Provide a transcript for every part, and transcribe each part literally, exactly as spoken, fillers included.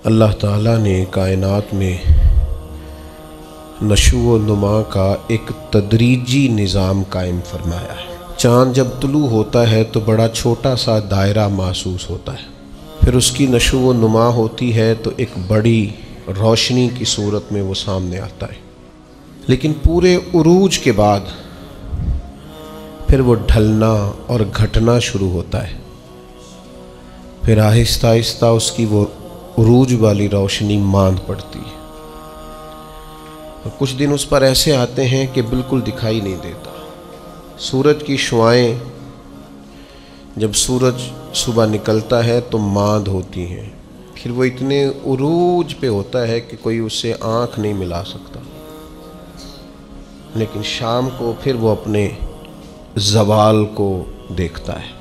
اللہ تعالیٰ نے کائنات میں نشو و نما کا ایک تدریجی نظام قائم فرمایا ہے۔ چاند جب طلوع ہوتا ہے تو بڑا چھوٹا سا دائرہ محسوس ہوتا ہے، پھر اس کی نشو و نما ہوتی ہے تو ایک بڑی روشنی کی صورت میں وہ سامنے آتا ہے، لیکن پورے عروج کے بعد پھر وہ ڈھلنا اور گھٹنا شروع ہوتا ہے، پھر آہستہ آہستہ اس کی وہ عروج والی روشنی ماند پڑتی ہے، اور کچھ دن اس پر ایسے آتے ہیں کہ بالکل دکھائی نہیں دیتا۔ سورج کی شعاعیں جب سورج صبح نکلتا ہے تو ماند ہوتی ہیں، پھر وہ اتنے عروج پہ ہوتا ہے کہ کوئی اس سے آنکھ نہیں ملا سکتا، لیکن شام کو پھر وہ اپنے زوال کو دیکھتا ہے۔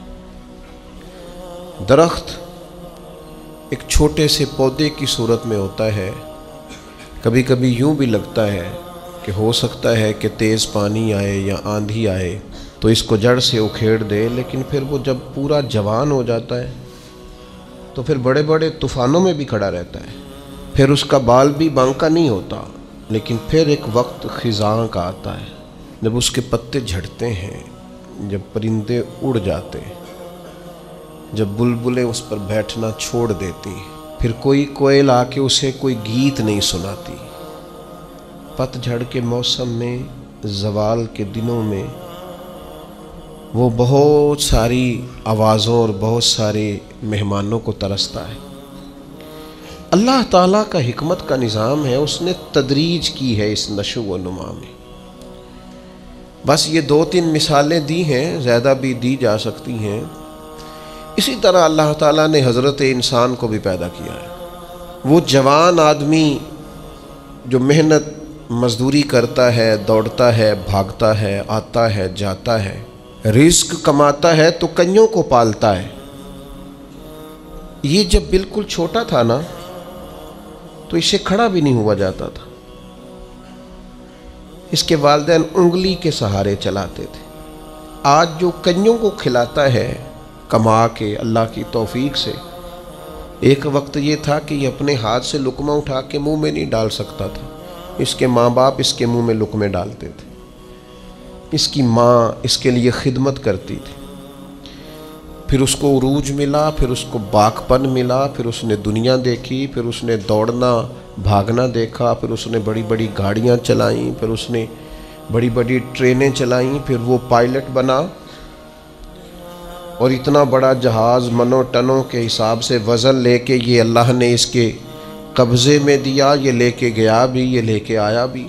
درخت ایک چھوٹے سے پودے کی صورت میں ہوتا ہے، کبھی کبھی یوں بھی لگتا ہے کہ ہو سکتا ہے کہ تیز پانی آئے یا آندھی آئے تو اس کو جڑ سے اکھیڑ دے، لیکن پھر وہ جب پورا جوان ہو جاتا ہے تو پھر بڑے بڑے طوفانوں میں بھی کھڑا رہتا ہے، پھر اس کا بال بھی بانکا نہیں ہوتا، لیکن پھر ایک وقت خزاں کا آتا ہے جب اس کے پتے جھڑتے ہیں، جب پرندے اڑ جاتے ہیں، جب بلبلیں اس پر بیٹھنا چھوڑ دیتی، پھر کوئی کوئل آ کے اسے کوئی گیت نہیں سناتی۔ پت جھڑ کے موسم میں، زوال کے دنوں میں وہ بہت ساری آوازوں اور بہت سارے مہمانوں کو ترستا ہے۔ اللہ تعالیٰ کا حکمت کا نظام ہے، اس نے تدریج کی ہے اس نشو و نما میں۔ بس یہ دو تین مثالیں دی ہیں، زیادہ بھی دی جا سکتی ہیں۔ اسی طرح اللہ تعالیٰ نے حضرت انسان کو بھی پیدا کیا ہے۔ وہ جوان آدمی جو محنت مزدوری کرتا ہے، دوڑتا ہے، بھاگتا ہے، آتا ہے، جاتا ہے، رزق کماتا ہے تو کنیوں کو پالتا ہے۔ یہ جب بالکل چھوٹا تھا نا تو اسے کھڑا بھی نہیں ہوا جاتا تھا، اس کے والدین انگلی کے سہارے چلاتے تھے۔ آج جو کنیوں کو کھلاتا ہے کما کے اللہ کی توفیق سے، ایک وقت یہ تھا کہ یہ اپنے ہاتھ سے لقمہ اٹھا کے منہ میں نہیں ڈال سکتا تھا، اس کے ماں باپ اس کے منہ میں لقمے ڈالتے تھے، اس کی ماں اس کے لیے خدمت کرتی تھی، پھر اس کو عروج ملا، پھر اس کو باکپن ملا، پھر اس نے دنیا دیکھی، پھر اس نے دوڑنا بھاگنا دیکھا، پھر اس نے بڑی بڑی گاڑیاں چلائیں، پھر اس نے بڑی بڑی ٹرینیں چلائیں، پھر وہ پائلٹ بنا، اور اتنا بڑا جہاز منو ٹنوں کے حساب سے وزن لے کے یہ اللہ نے اس کے قبضے میں دیا، یہ لے کے گیا بھی، یہ لے کے آیا بھی۔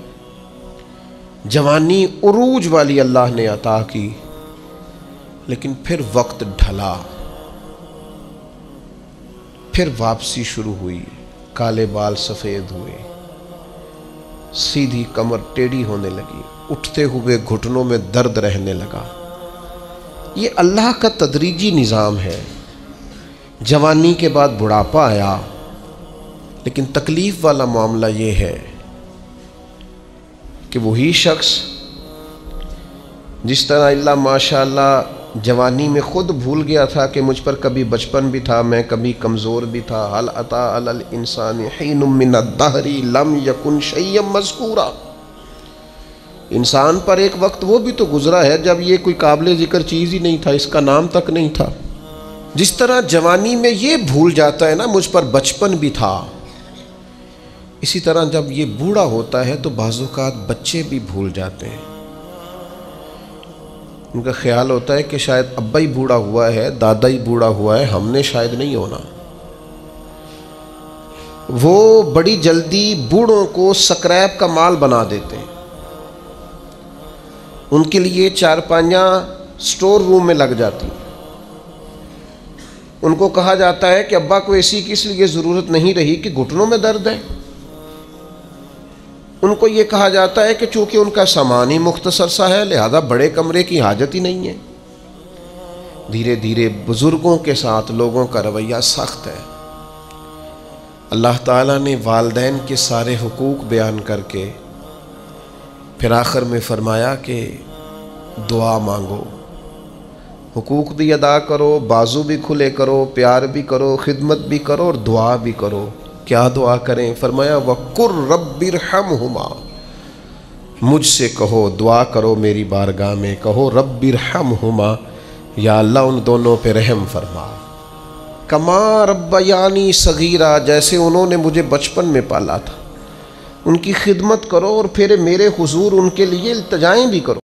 جوانی عروج والی اللہ نے عطا کی، لیکن پھر وقت ڈھلا، پھر واپسی شروع ہوئی، کالے بال سفید ہوئے، سیدھی کمر ٹیڑھی ہونے لگی، اٹھتے ہوئے گھٹنوں میں درد رہنے لگا۔ یہ اللہ کا تدریجی نظام ہے۔ جوانی کے بعد بڑھاپا آیا، لیکن تکلیف والا معاملہ یہ ہے کہ وہی شخص جس طرح اللہ ماشاءاللہ جوانی میں خود بھول گیا تھا کہ مجھ پر کبھی بچپن بھی تھا، میں کبھی کمزور بھی تھا، هل اتى على الانسان حين من الدهر لم يكن شيئا مذكورا، انسان پر ایک وقت وہ بھی تو گزرا ہے جب یہ کوئی قابل ذکر چیز ہی نہیں تھا، اس کا نام تک نہیں تھا۔ جس طرح جوانی میں یہ بھول جاتا ہے نا مجھ پر بچپن بھی تھا، اسی طرح جب یہ بوڑھا ہوتا ہے تو بعض اوقات بچے بھی بھول جاتے ہیں۔ ان کا خیال ہوتا ہے کہ شاید ابا ہی بوڑھا ہوا ہے، دادا ہی بوڑھا ہوا ہے، ہم نے شاید نہیں ہونا۔ وہ بڑی جلدی بوڑھوں کو سکریپ کا مال بنا دیتے ہیں، ان کے لیے چارپائیاں سٹور روم میں لگ جاتی، ان کو کہا جاتا ہے کہ ابا کو ایسی کس لیے ضرورت نہیں رہی کہ گھٹنوں میں درد ہے، ان کو یہ کہا جاتا ہے کہ چونکہ ان کا سامان ہی مختصر سا ہے لہذا بڑے کمرے کی حاجت ہی نہیں ہے۔ دھیرے دھیرے بزرگوں کے ساتھ لوگوں کا رویہ سخت ہے۔ اللہ تعالیٰ نے والدین کے سارے حقوق بیان کر کے پھر آخر میں فرمایا کہ دعا مانگو، حقوق بھی ادا کرو، بازو بھی کھلے کرو، پیار بھی کرو، خدمت بھی کرو اور دعا بھی کرو۔ کیا دعا کریں؟ فرمایا وَقُرْ رَبِّ ارْحَمْهُمَا، مجھ سے کہو، دعا کرو میری بارگاہ میں، کہو رب ارحمہما، یا اللہ ان دونوں پہ رحم فرما، کما ربیانی صغیرہ، جیسے انہوں نے مجھے بچپن میں پالا تھا، ان کی خدمت کرو اور پھر میرے حضور ان کے لیے التجائیں بھی کرو۔